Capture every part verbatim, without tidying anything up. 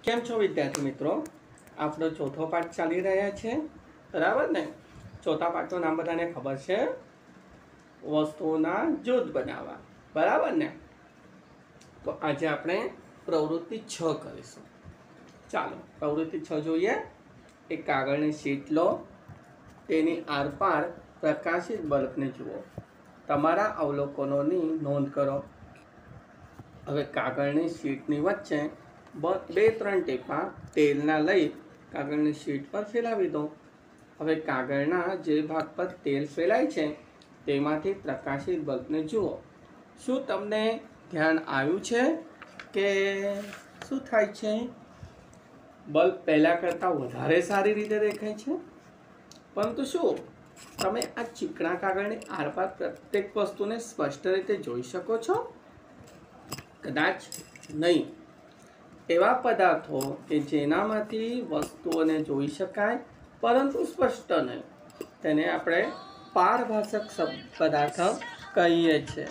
કેમ છો વિદ્યાર્થી મિત્રો? આપણો ચોથો પાઠ ચાલી રહ્યા છે, બરાબર ને? ચોથા પાઠનું નામ બધાને ખબર છે, વસ્તુઓના જૂથ બનાવવા, બરાબર ને? તો આજે આપણે પ્રવૃત્તિ છ કરીશું. ચાલો પ્રવૃત્તિ છ જોઈએ. એક કાગળની શીટ લો, તેની આરપાર પ્રકાશિત બલ્બને જુઓ. તમારા અવલોકનોની નોંધ કરો. હવે કાગળની શીટની વચ્ચે બે ત્રણ ટીપા તેલના લઈ કાગળની શીટ પર ફેલાવી દો. હવે કાગળના જે ભાગ પર તેલ ફેલાય છે તેમાંથી પ્રકાશિત બલ્બને જુઓ. શું તમને ધ્યાન આવ્યું છે કે શું થાય છે? બલ્બ પહેલાં કરતાં વધારે સારી રીતે દેખાય છે. પરંતુ શું તમે આ ચીકણા કાગળની આરપાર પ્રત્યેક વસ્તુને સ્પષ્ટ રીતે જોઈ શકો છો? કદાચ નહીં. એવા પદાર્થો કે જેનામાંથી વસ્તુઓને જોઈ શકાય પરંતુ સ્પષ્ટ નહીં, તેને આપણે પારભાષક પદાર્થ કહીએ છીએ.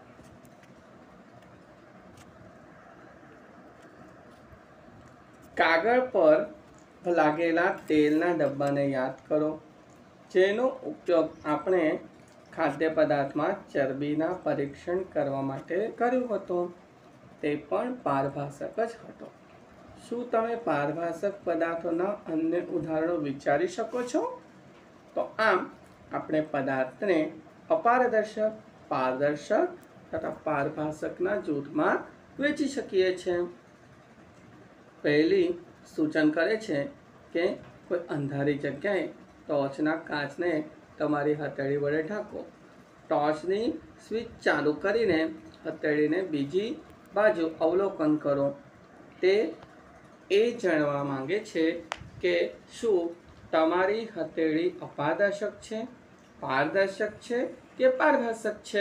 કાગળ પર લાગેલા તેલના ડબ્બાને યાદ કરો, જેનો ઉપયોગ આપણે ખાદ્ય પદાર્થમાં ચરબીના પરીક્ષણ કરવા માટે કર્યું હતું. તે પણ પારભાષક જ હતો. શું તમે પારભાષક પદાર્થોના અન્ય ઉદાહરણો વિચારી શકો છો? તો આમ આપણે પદાર્થને અપારદર્શક, પારદર્શક તથા પારભાષકના જૂથમાં વહેંચી શકીએ છીએ. પહેલી સૂચન કરે છે કે કોઈ અંધારી જગ્યાએ ટોર્ચના કાચને તમારી હથેળી વડે ઢાંકો. ટોર્ચની સ્વિચ ચાલુ કરીને હથેળીને બીજી બાજુ અવલોકન કરો. તે એ જાણવા માંગે છે કે શું તમારી હથેળી અપારદર્શક છે, પારદર્શક છે કે પારભાષક છે.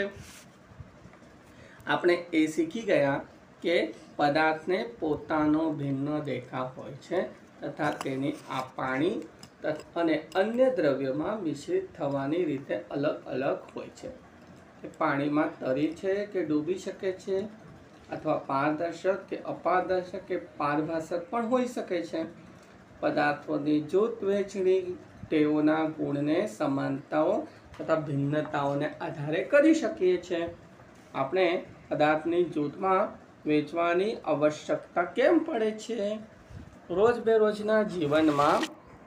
આપણે એ શીખી ગયા કે પદાર્થને પોતાનો ભિન્ન દેખાવ હોય છે તથા તેની આ પાણી અને અન્ય દ્રવ્યોમાં મિશ્રિત થવાની રીતે અલગ અલગ હોય છે. પાણીમાં તરી છે કે ડૂબી શકે છે, અથવા પારદર્શક કે અપારદર્શક કે પારભાષક પણ હોઈ શકે છે. પદાર્થોની જૂથ વહેંચણી તેઓના ગુણને સમાનતાઓ તથા ભિન્નતાઓને આધારે કરી શકીએ છીએ. આપણે પદાર્થની જૂથમાં વેચવાની આવશ્યકતા કેમ પડે છે? રોજબેરોજના જીવનમાં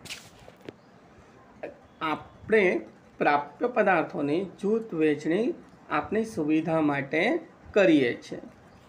આપણે પ્રાપ્ય પદાર્થોની જૂથ વહેંચણી આપણી સુવિધા માટે કરીએ છીએ.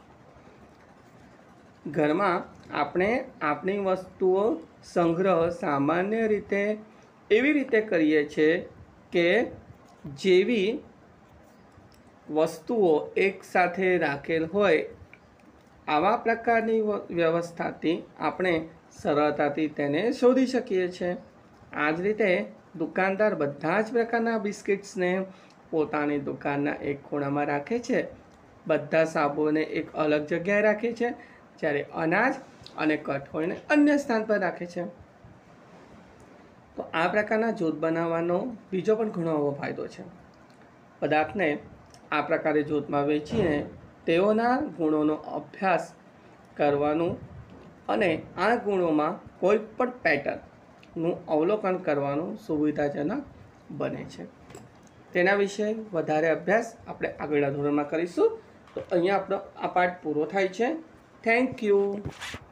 ઘરમાં આપણે આપણી વસ્તુઓ સંગ્રહ સામાન્ય રીતે એવી રીતે કરીએ છીએ કે જેવી વસ્તુઓ એકસાથે રાખેલ હોય, આવા પ્રકારની વ્યવસ્થાથી આપણે સરળતાથી તેને શોધી શકીએ છીએ. આ જ રીતે દુકાનદાર બધા જ પ્રકારના બિસ્કિટ્સને પોતાની દુકાનના એક ખૂણામાં રાખે છે, બધા સાબુને એક અલગ જગ્યાએ રાખે છે, જ્યારે અનાજ અને કઠોળને અન્ય સ્થાન પર રાખે છે. તો આ પ્રકારના જૂથ બનાવવાનો બીજો પણ ઘણો એવો ફાયદો છે. પદાર્થને આ પ્રકારે જૂથમાં વહેંચીને તેઓના ગુણોનો અભ્યાસ કરવાનું અને આ ગુણોમાં કોઈ પણ પેટર્નનું અવલોકન કરવાનું સુવિધાજનક બને છે. તેના વિશે વધારે અભ્યાસ આપણે આગળના ધોરણમાં કરીશું. તો અહીંયા આપણો આ પાઠ પૂરો થાય છે. Thank you.